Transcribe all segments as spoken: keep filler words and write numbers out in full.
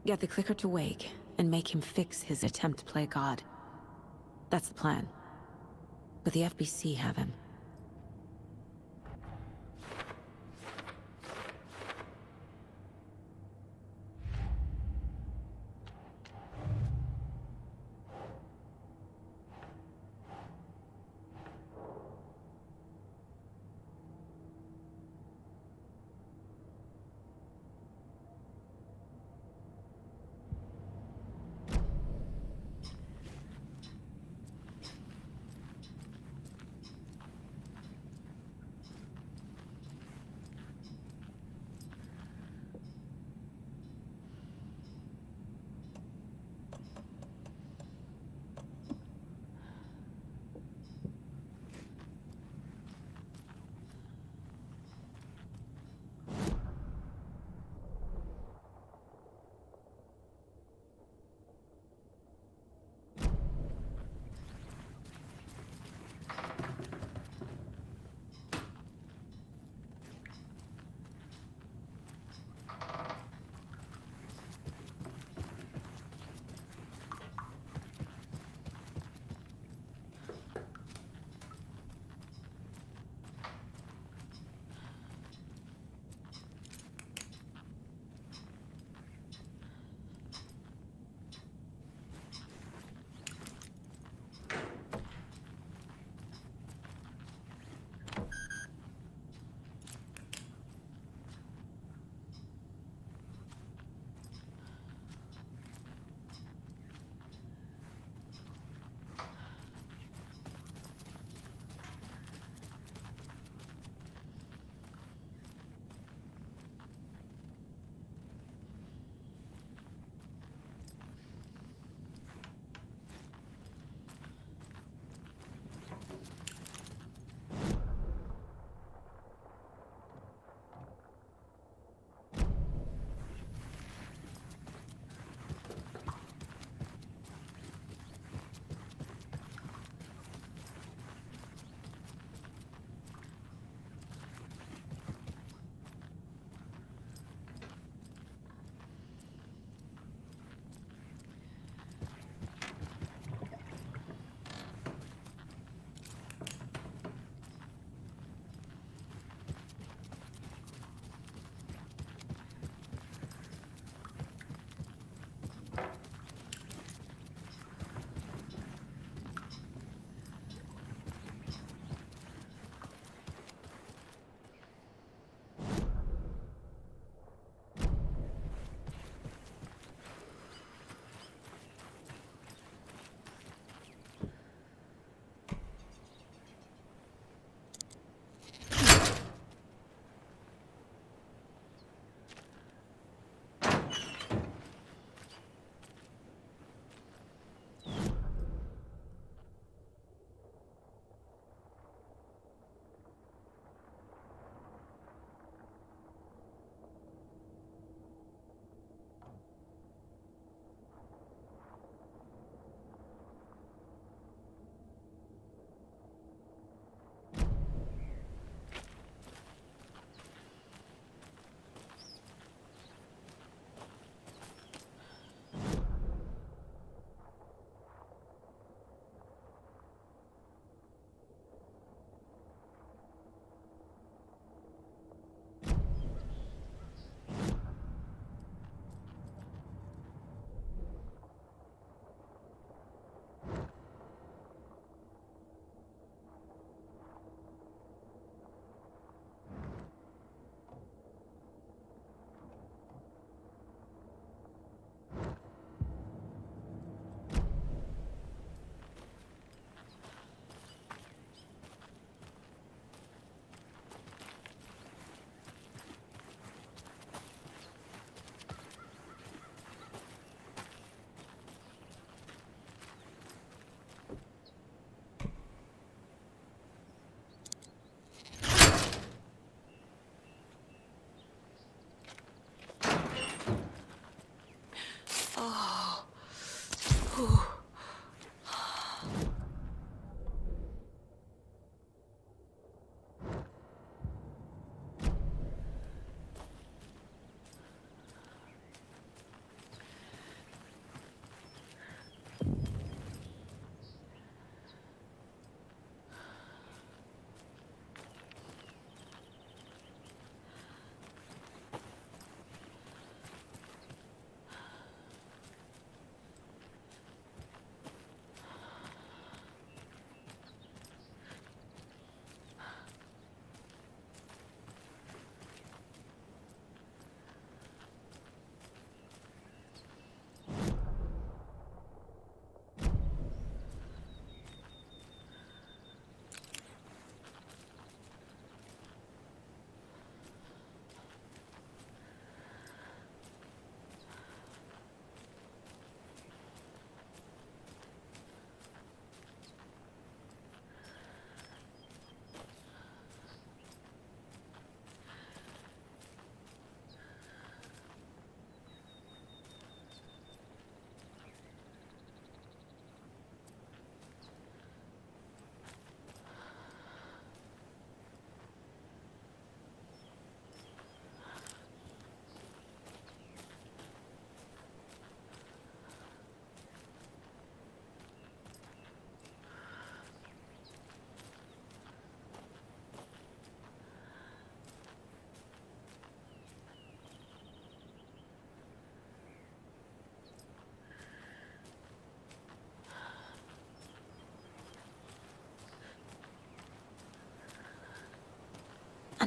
Get the clicker to wake, and make him fix his attempt to play God. That's the plan. But the F B C have him.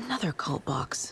Another cult box.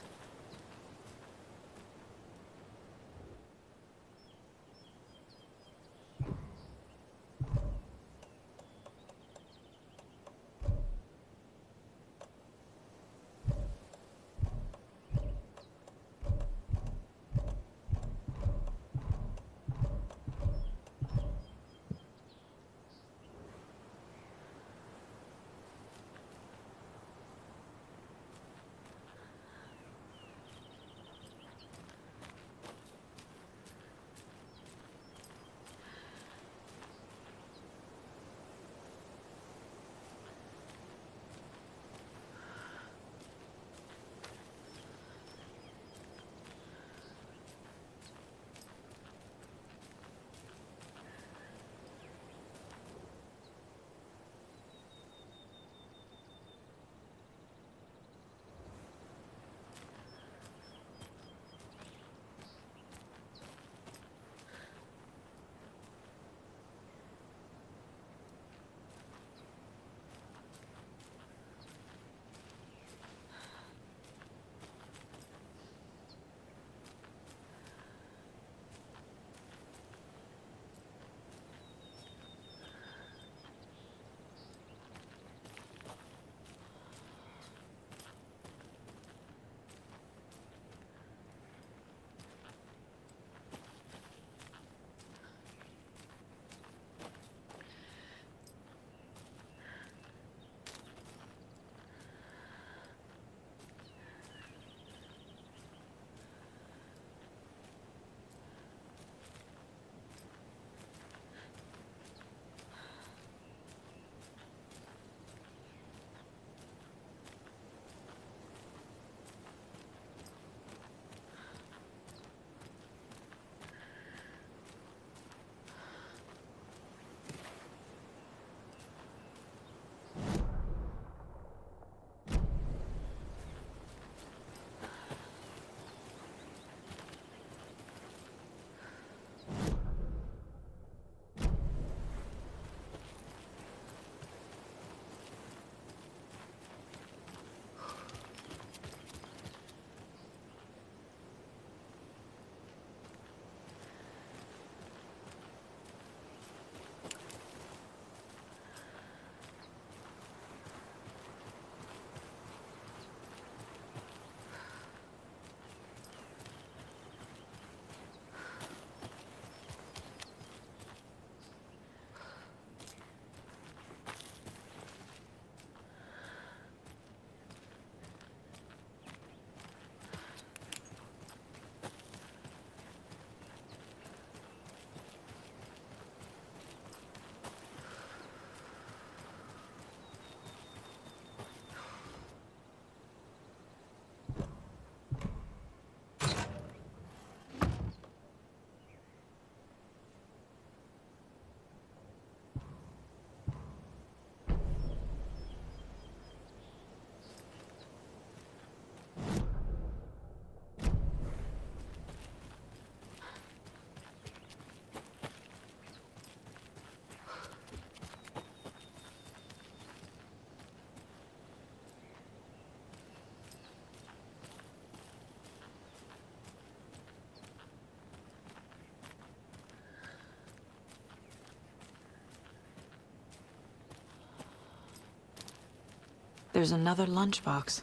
There's another lunchbox.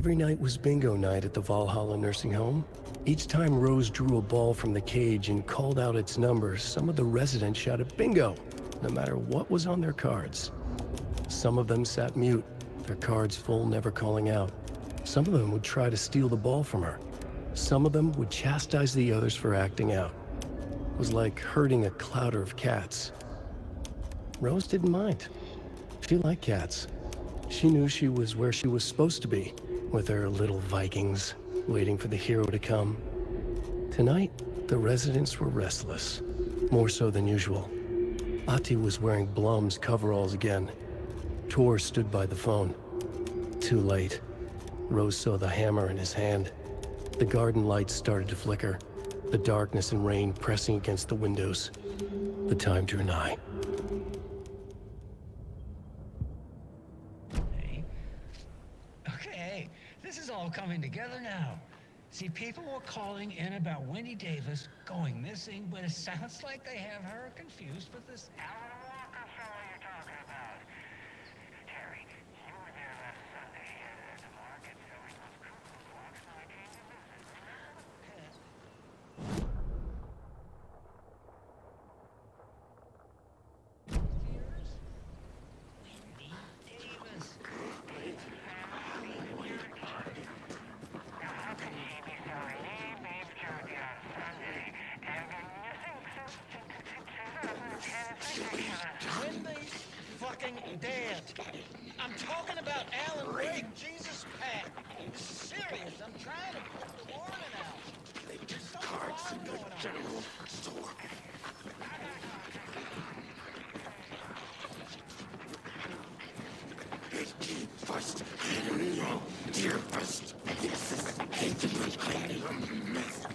Every night was bingo night at the Valhalla nursing home. Each time Rose drew a ball from the cage and called out its number, some of the residents shouted bingo, no matter what was on their cards. Some of them sat mute, their cards full, never calling out. Some of them would try to steal the ball from her. Some of them would chastise the others for acting out. It was like herding a clouder of cats. Rose didn't mind. She liked cats. She knew she was where she was supposed to be, with her little Vikings, waiting for the hero to come. Tonight, the residents were restless, more so than usual. Ati was wearing Blum's coveralls again. Tor stood by the phone. Too late. Rose saw the hammer in his hand. The garden lights started to flicker, the darkness and rain pressing against the windows. The time drew nigh. Hey. Okay, this is all coming together now. See, people were calling in about Wendy Davis going missing, but it sounds like they have her confused with this Alan Walker fellow you're talking about. Terry, you were there last Sunday at the market selling those cuckoo clocks when I came to visit. Cheers. Wendy Davis. When they fucking dead. I'm talking about Alan Wake. Jesus, Pat. This is serious. I'm trying to put the warning out. There's something wild going on. First, dear first, this is hated mess.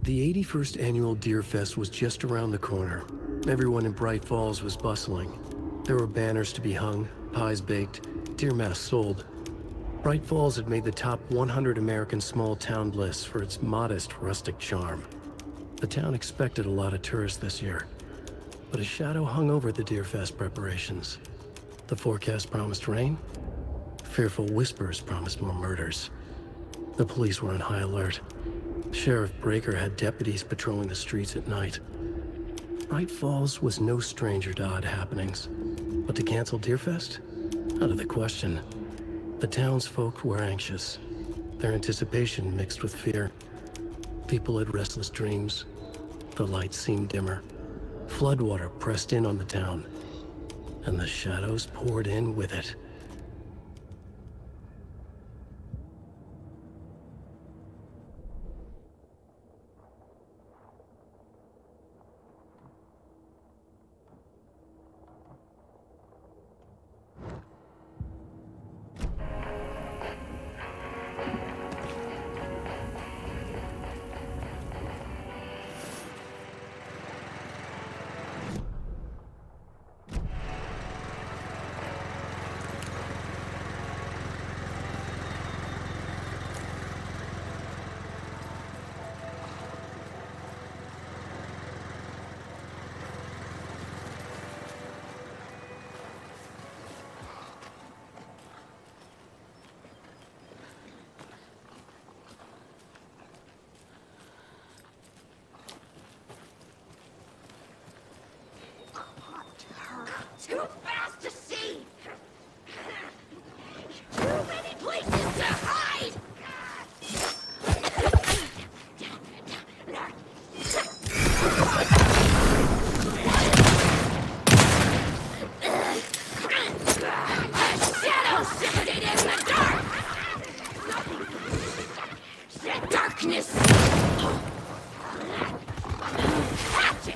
The eighty-first annual Deer Fest was just around the corner. Everyone in Bright Falls was bustling. There were banners to be hung, pies baked, deer masks sold. Bright Falls had made the top one hundred American small town list for its modest, rustic charm. The town expected a lot of tourists this year, but a shadow hung over the Deer Fest preparations. The forecast promised rain. Fearful whispers promised more murders. The police were on high alert. Sheriff Breaker had deputies patrolling the streets at night. Bright Falls was no stranger to odd happenings, but to cancel Deerfest? Out of the question. The townsfolk were anxious, their anticipation mixed with fear. People had restless dreams. The lights seemed dimmer. Floodwater pressed in on the town, and the shadows poured in with it. Too fast to see! Too many places to hide! Shadows simulated in the dark! Darkness! Hatchet!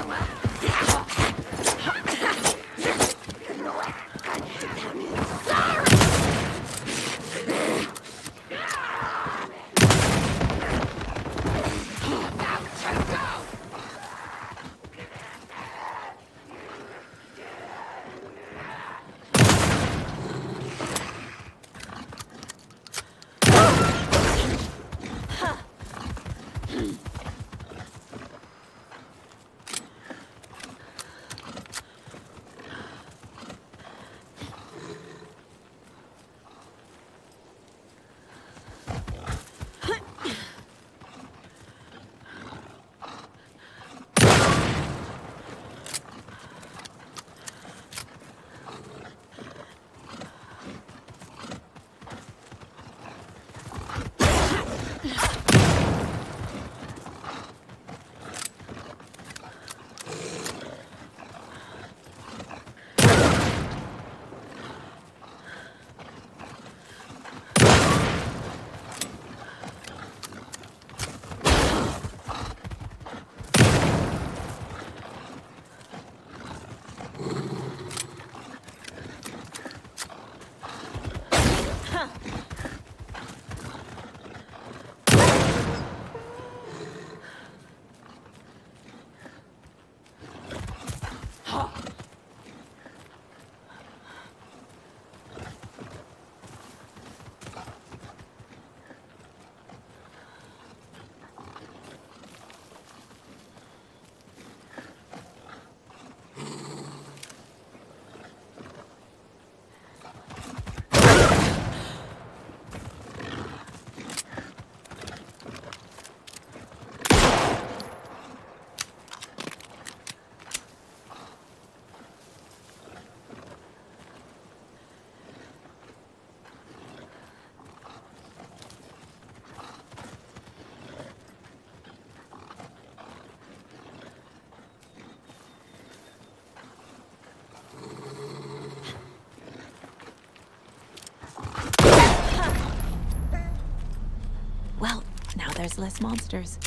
There's less monsters.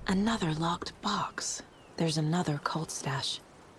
Another locked box. There's another cult stash.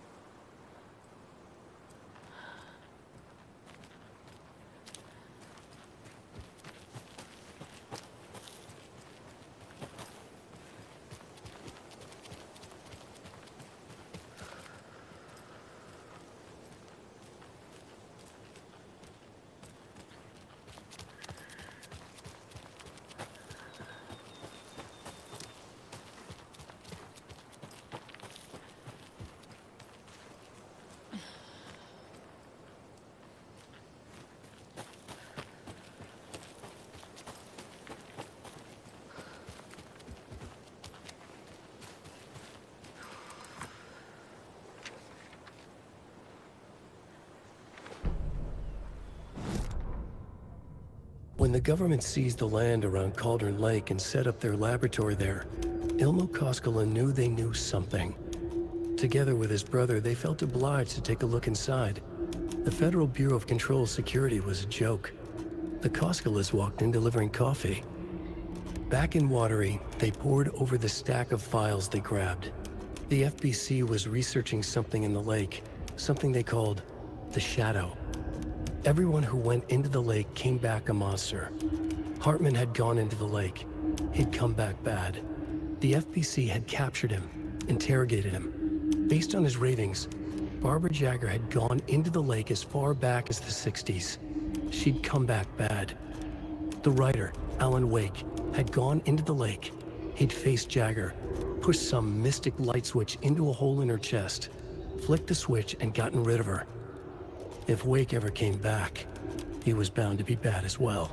When the government seized the land around Cauldron Lake and set up their laboratory there, Ilmo Koskela knew they knew something. Together with his brother, they felt obliged to take a look inside. The Federal Bureau of Control Security was a joke. The Koskelas walked in delivering coffee. Back in Watery, they pored over the stack of files they grabbed. The F B C was researching something in the lake, something they called the Shadow. Everyone who went into the lake came back a monster. Hartman had gone into the lake. He'd come back bad. The F B C had captured him, interrogated him. Based on his ravings, Barbara Jagger had gone into the lake as far back as the sixties. She'd come back bad. The writer, Alan Wake, had gone into the lake. He'd faced Jagger, pushed some mystic light switch into a hole in her chest, flicked the switch and gotten rid of her. If Wake ever came back, he was bound to be bad as well.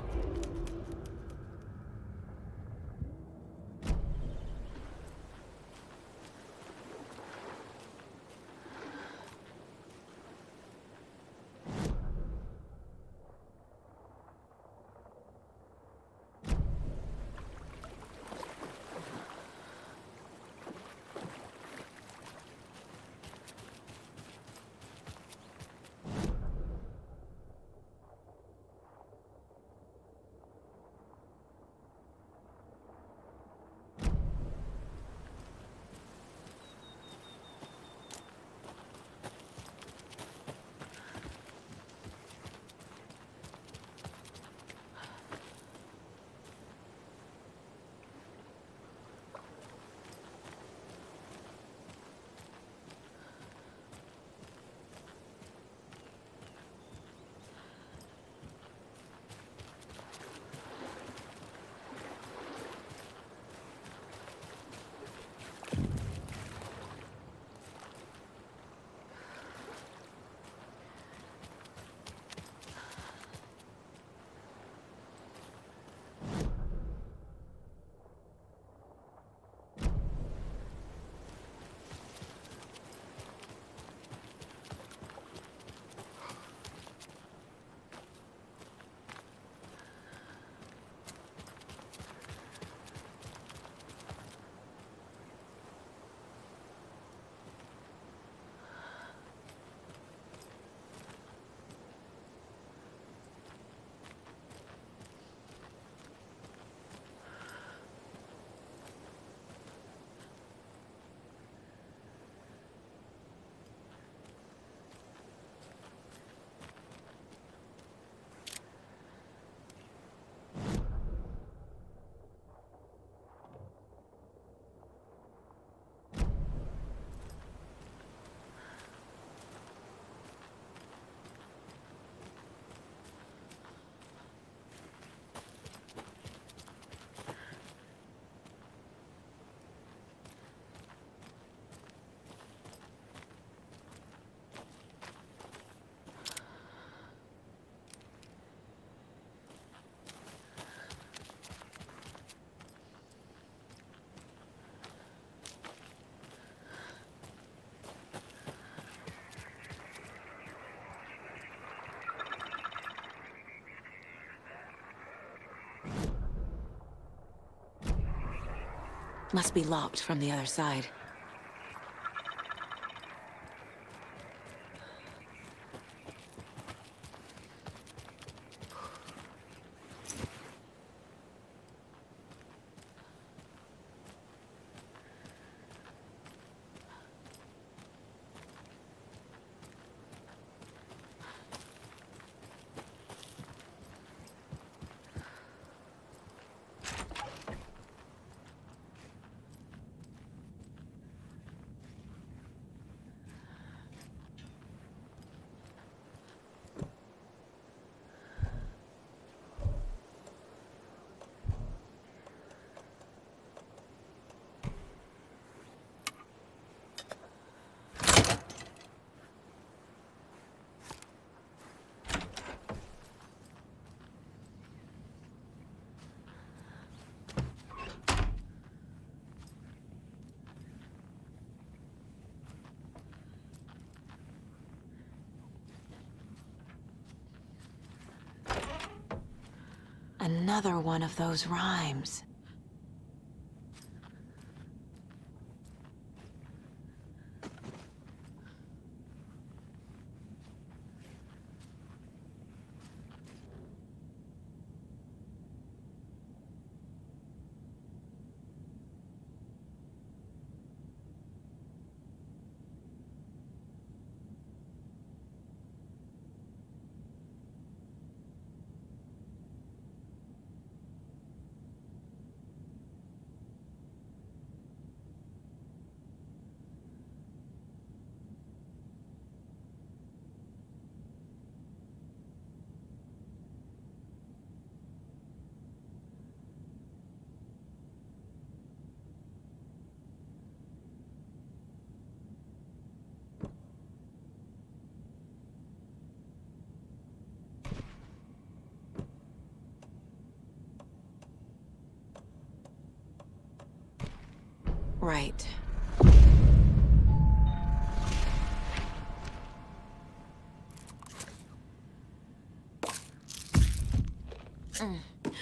Must be locked from the other side. Another one of those rhymes. Right. Mm.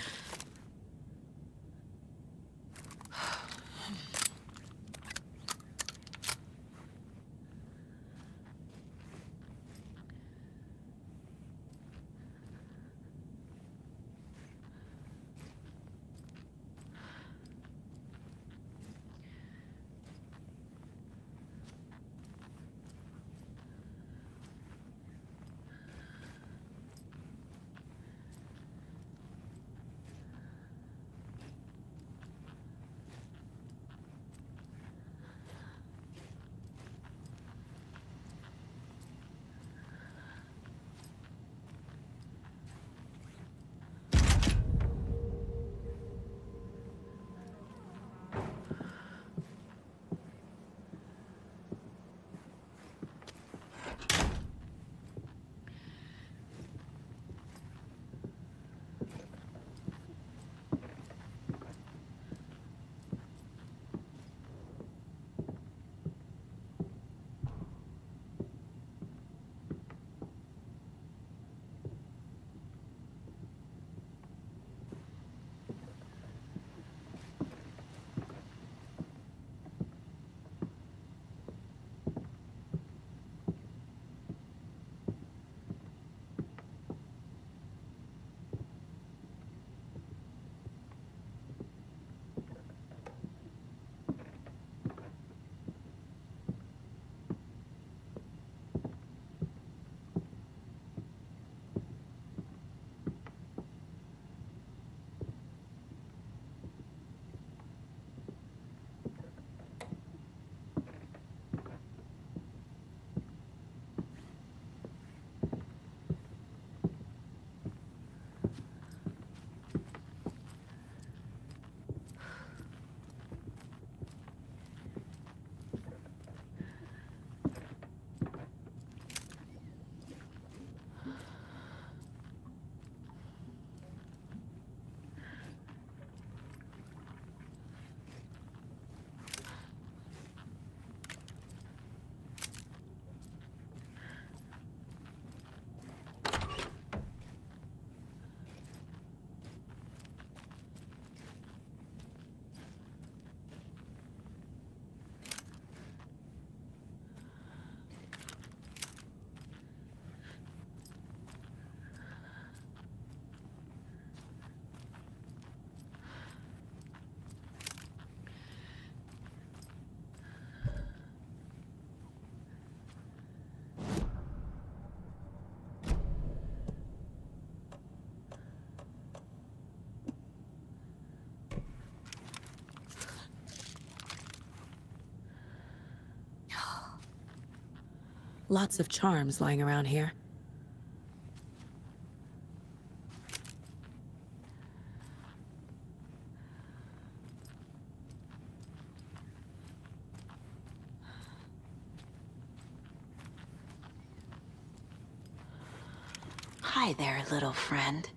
Lots of charms lying around here. Hi there, little friend.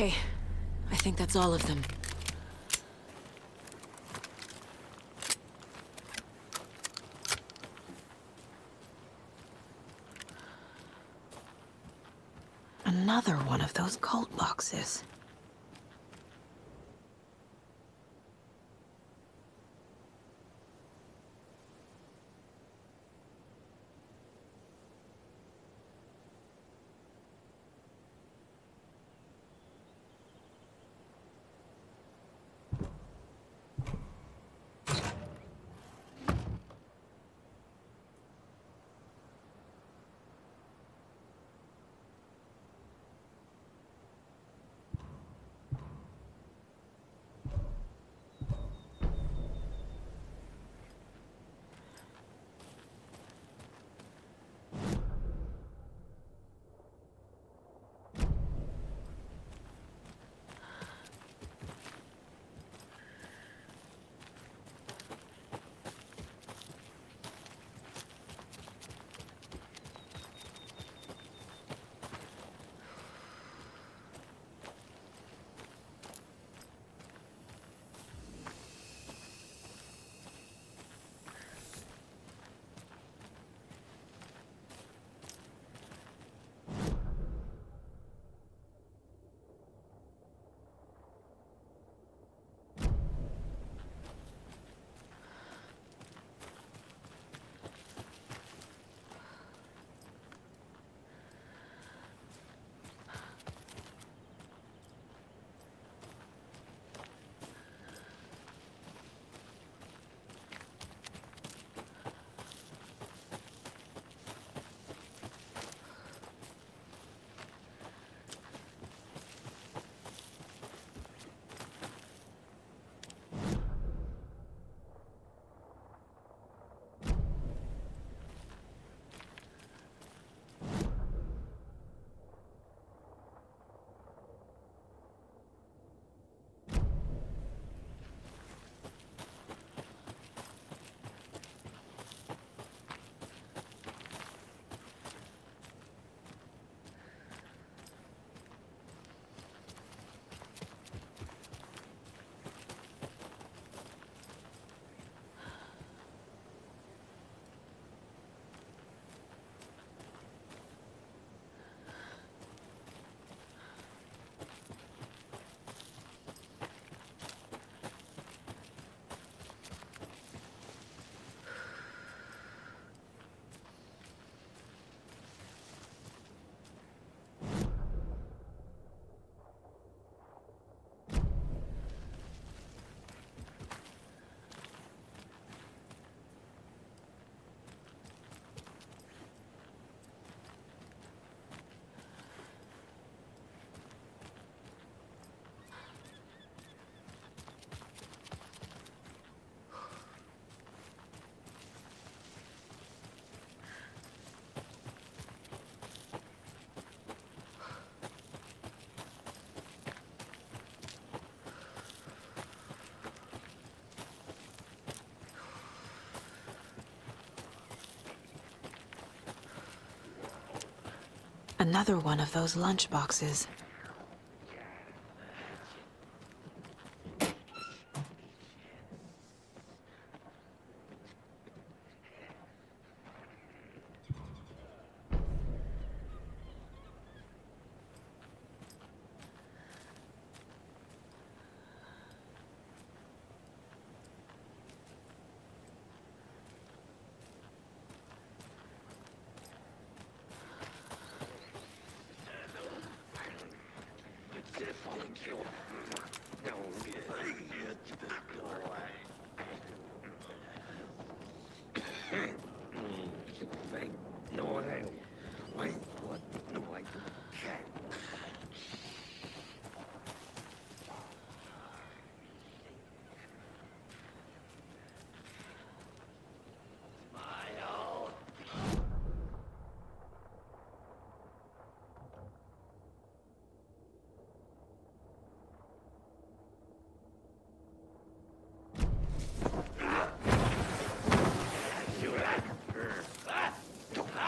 Okay, I think that's all of them. Another one of those cult boxes. Another one of those lunch boxes.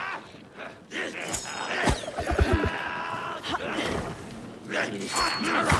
All right.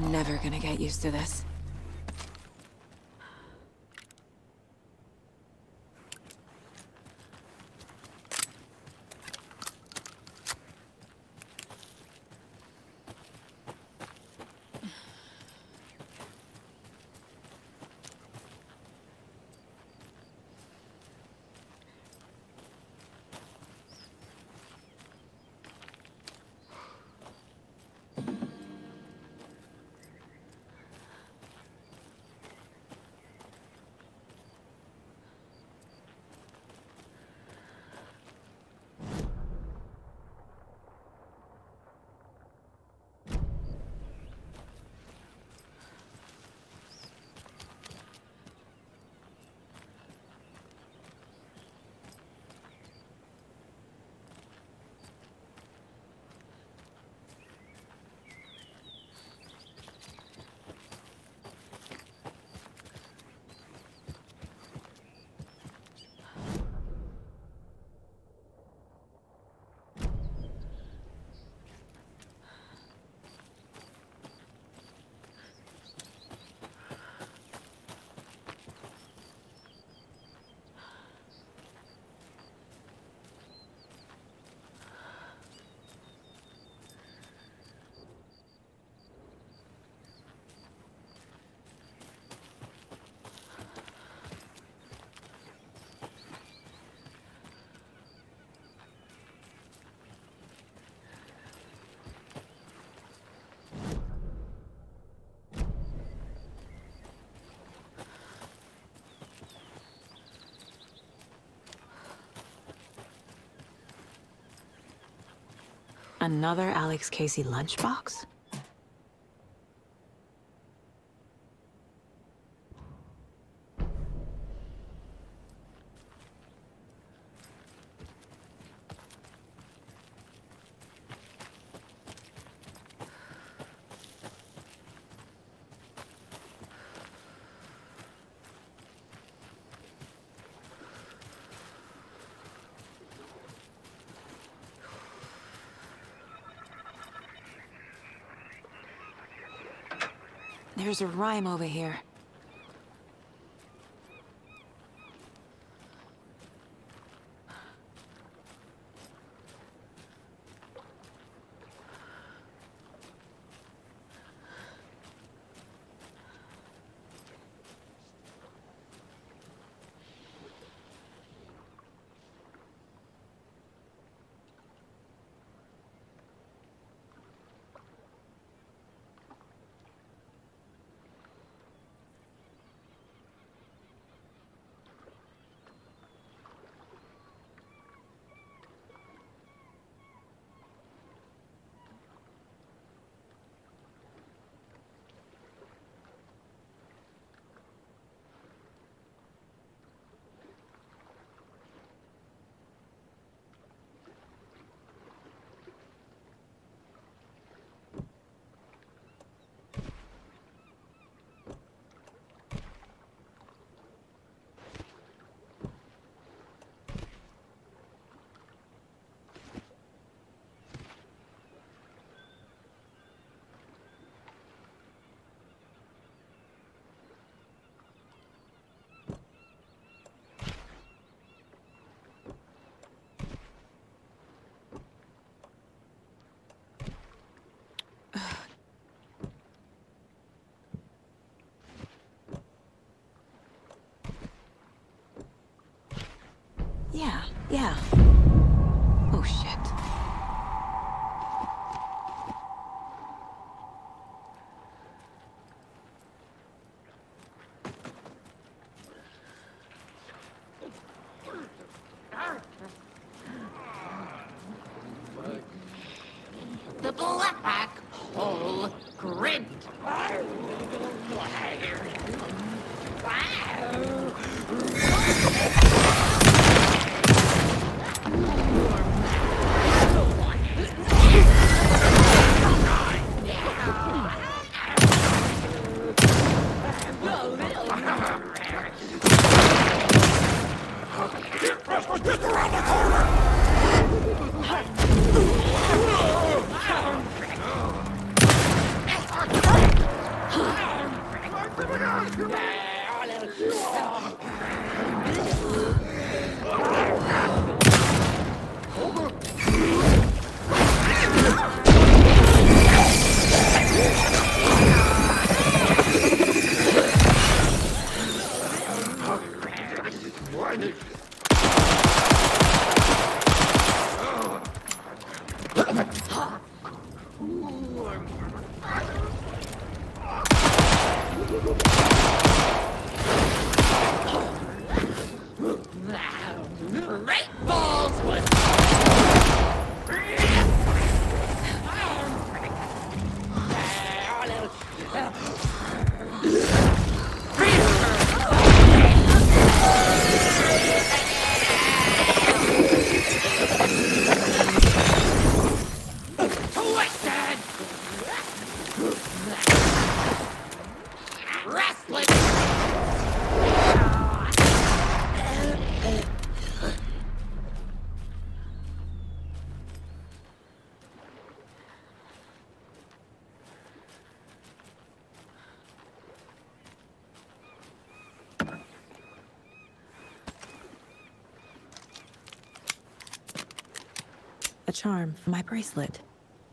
never gonna get used to this. Another Alex Casey lunchbox? There's a rhyme over here. Yeah, yeah. Oh, shit. The black hole grid. Great balls with... Twisted! Wrestling! A charm for my bracelet.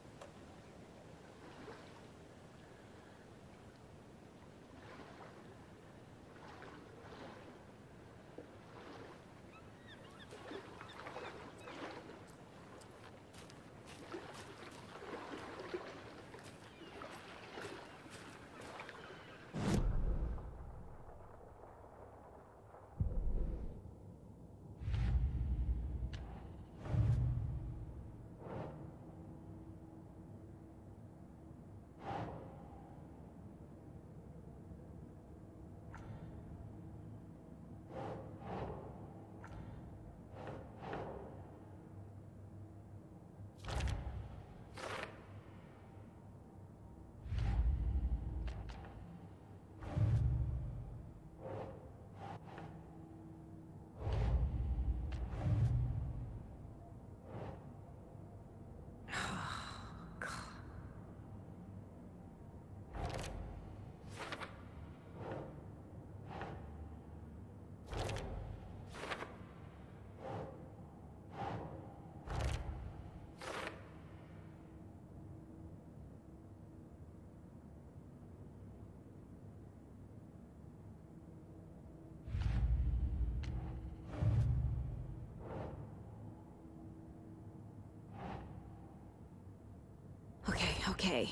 Okay, okay.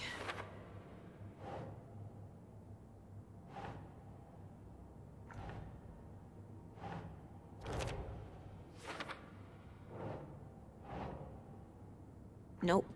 Nope.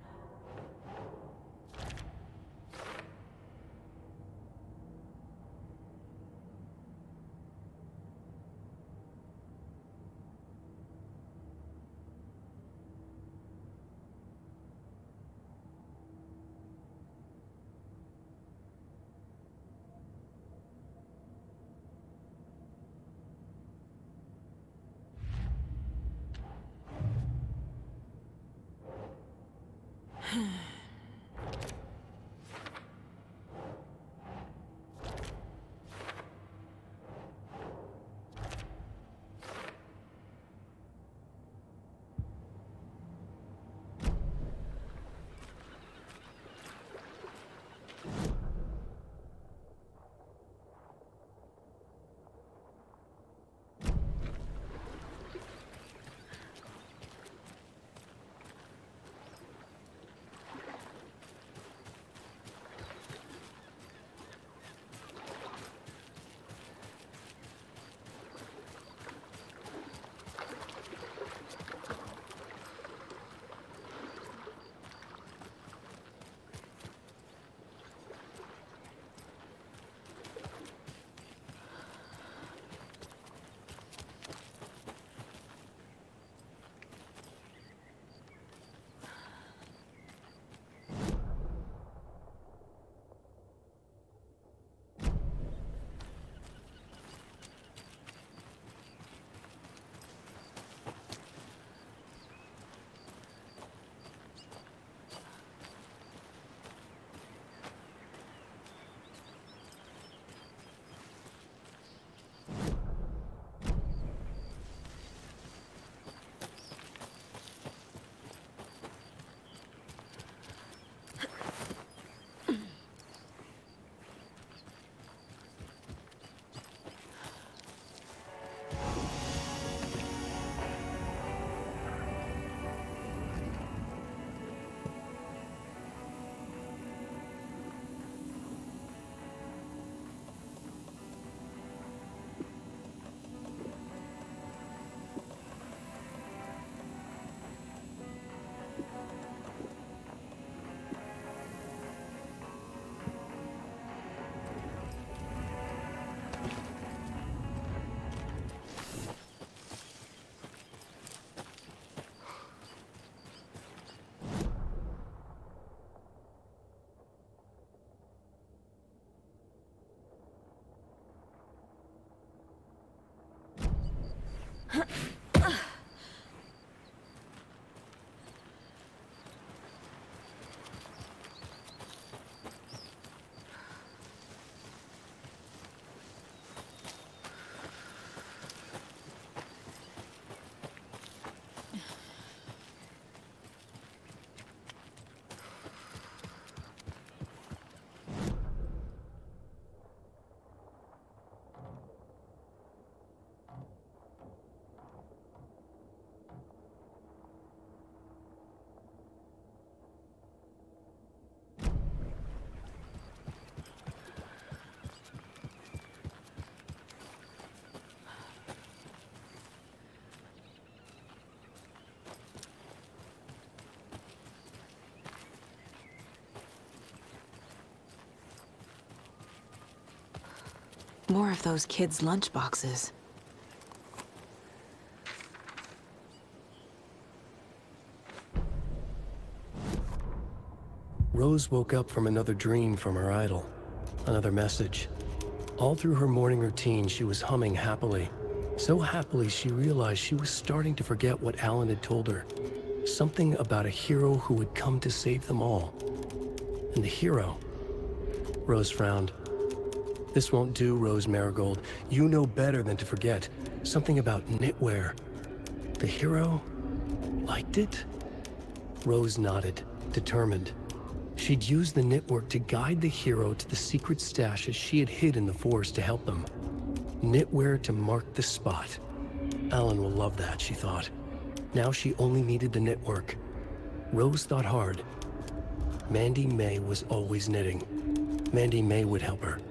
More of those kids' lunchboxes. Rose woke up from another dream from her idol. Another message. All through her morning routine, she was humming happily. So happily, she realized she was starting to forget what Alan had told her. Something about a hero who would come to save them all. And the hero... Rose frowned. This won't do, Rose Marigold. You know better than to forget. Something about knitwear. The hero... liked it? Rose nodded, determined. She'd use the knitwork to guide the hero to the secret stashes she had hid in the forest to help them. Knitwear to mark the spot. Alan will love that, she thought. Now she only needed the knitwork. Rose thought hard. Mandy May was always knitting. Mandy May would help her.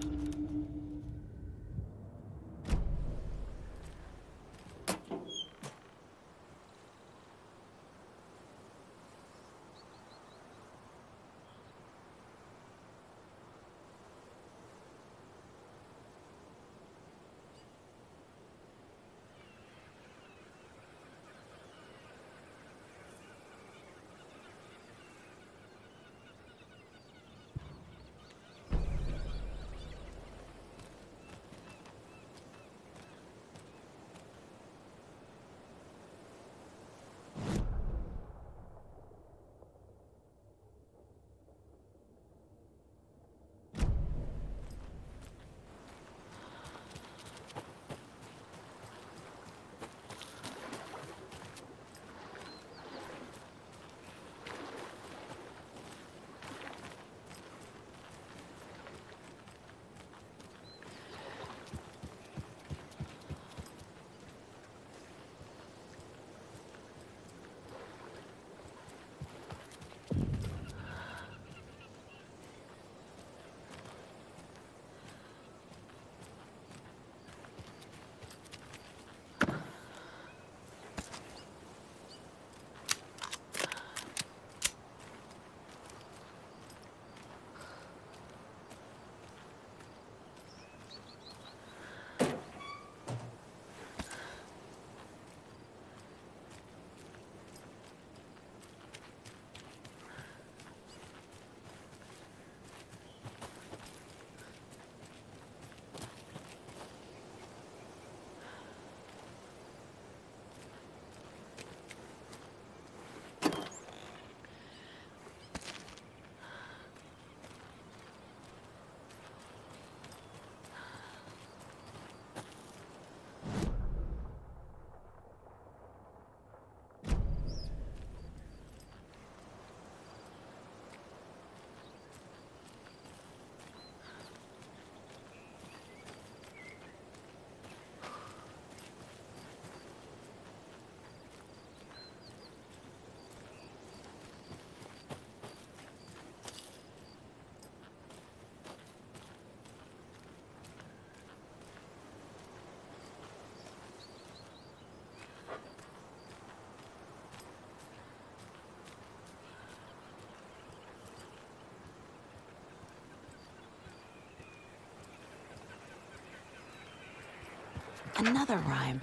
Another rhyme.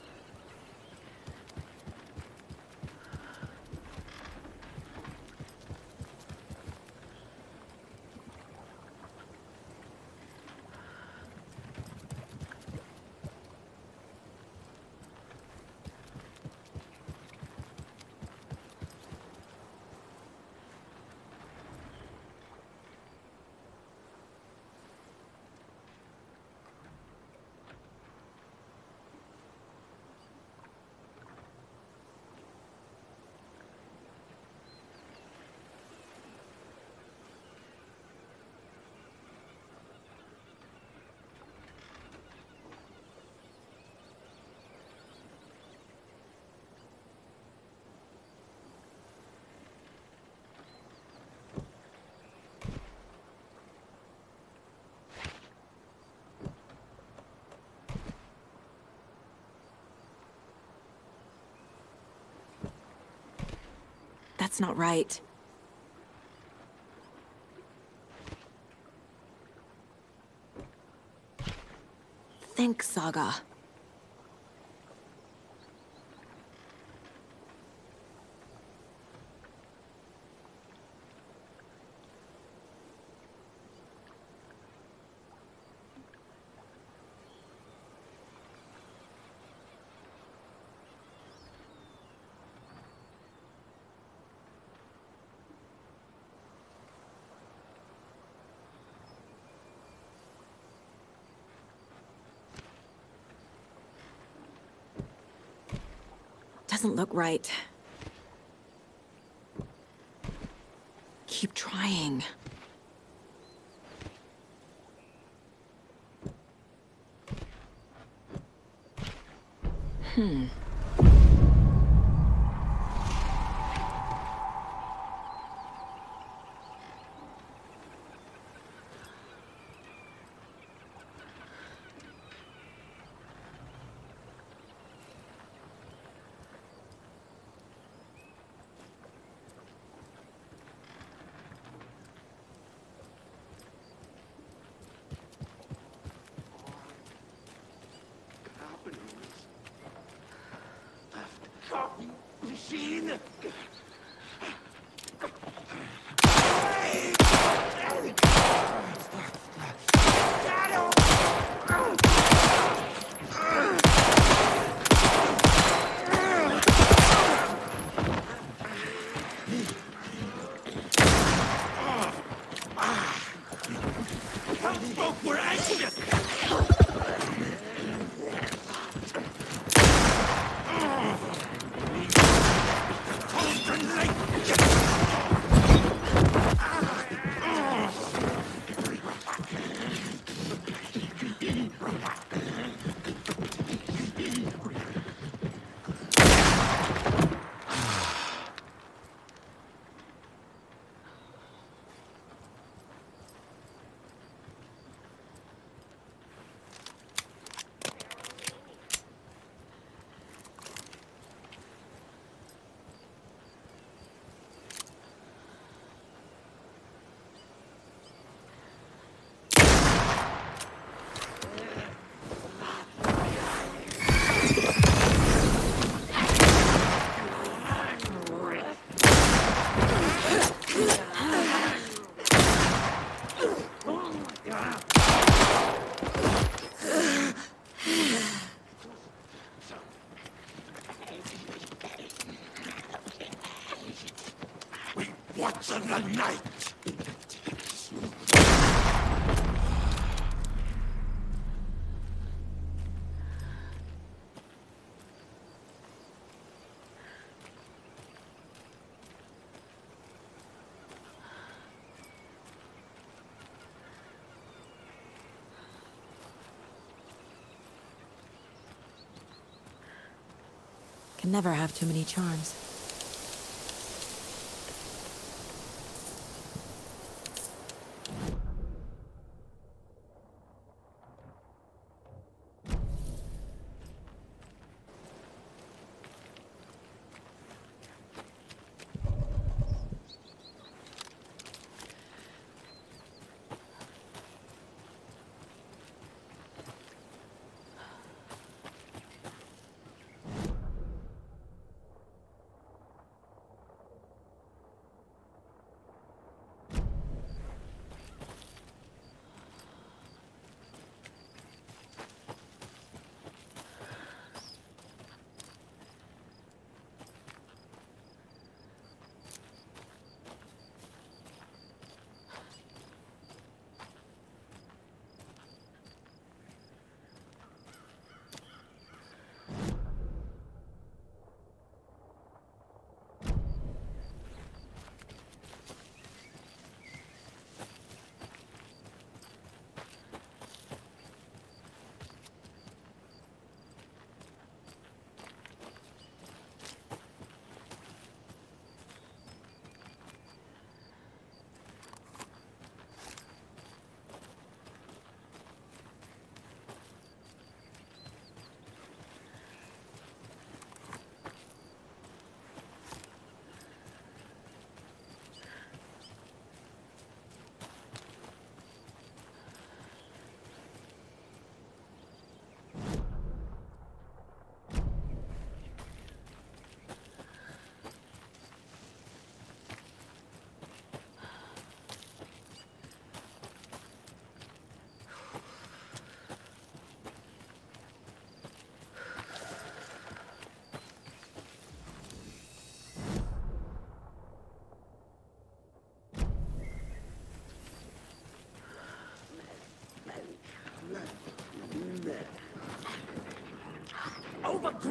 That's not right. think, Saga? Doesn't look right. Keep trying. Hmm. Copy machine. Townsfolk were anxious. What's in the night? Can never have too many charms.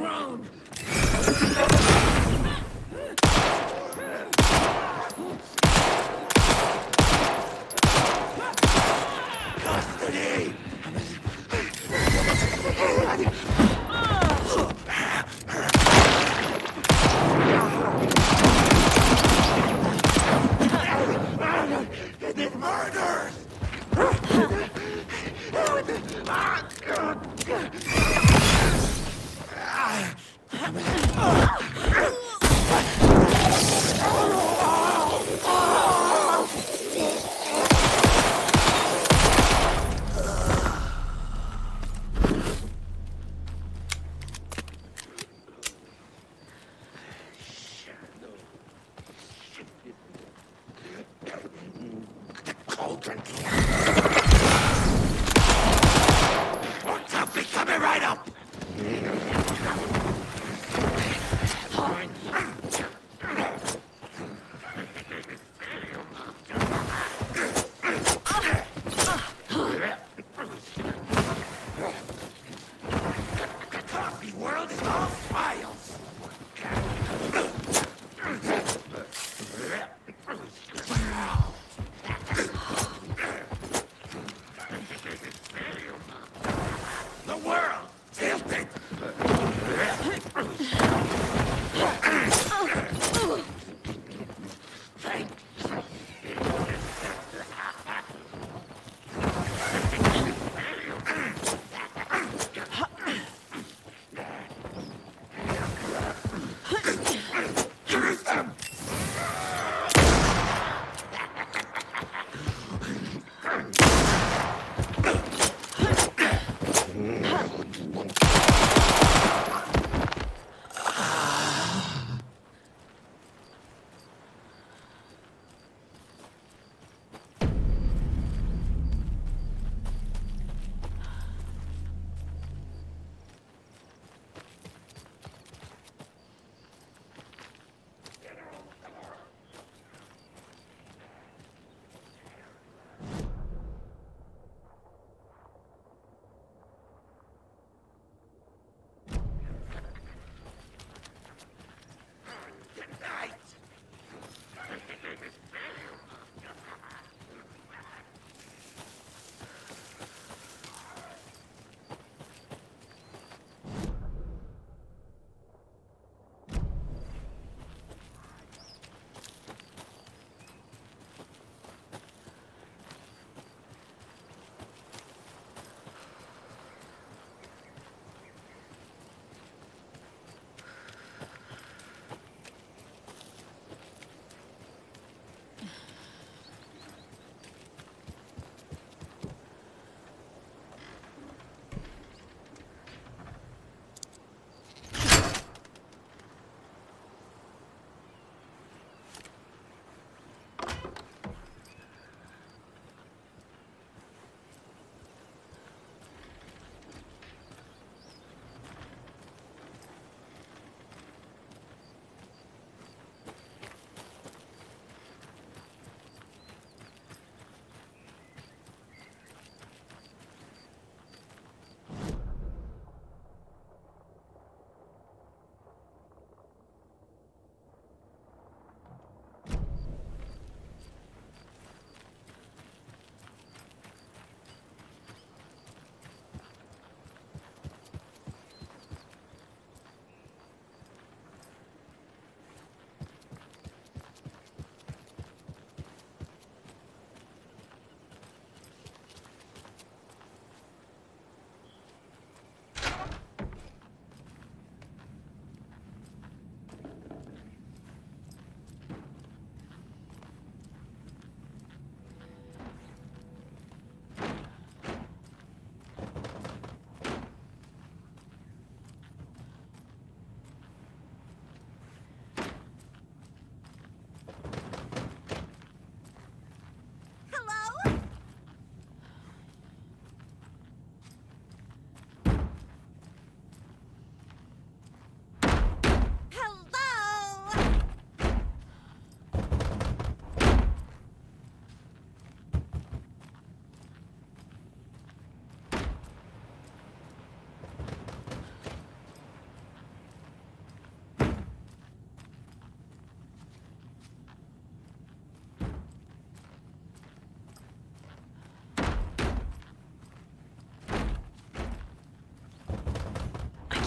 ground! Custody! It's murders! Cauldron. What's up? Be coming right up! Coffee world is all files.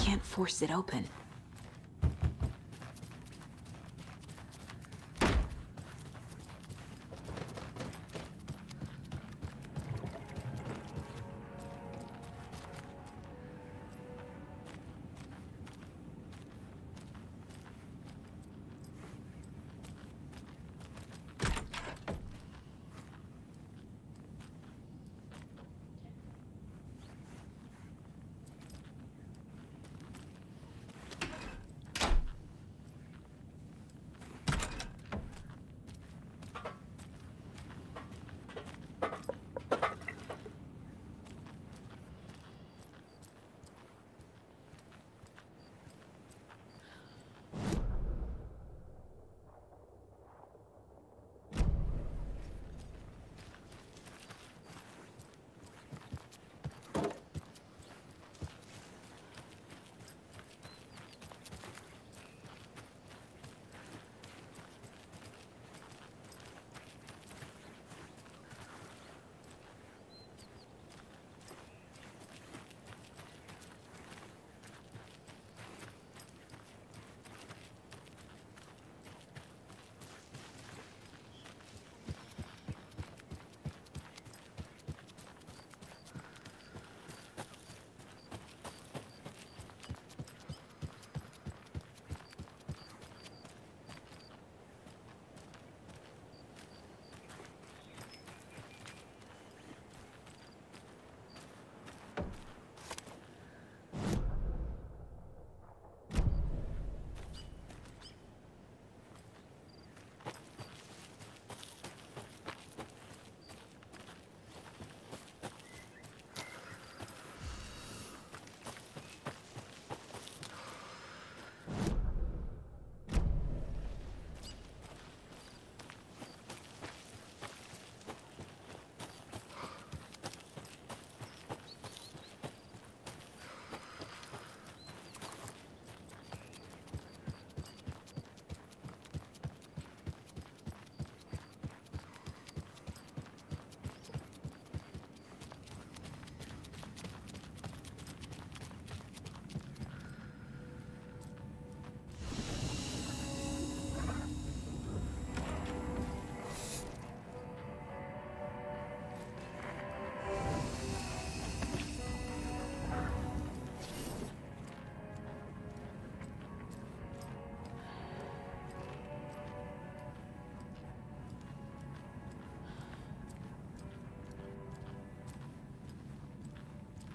can't force it open.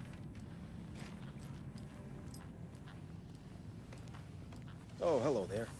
Oh, hello there.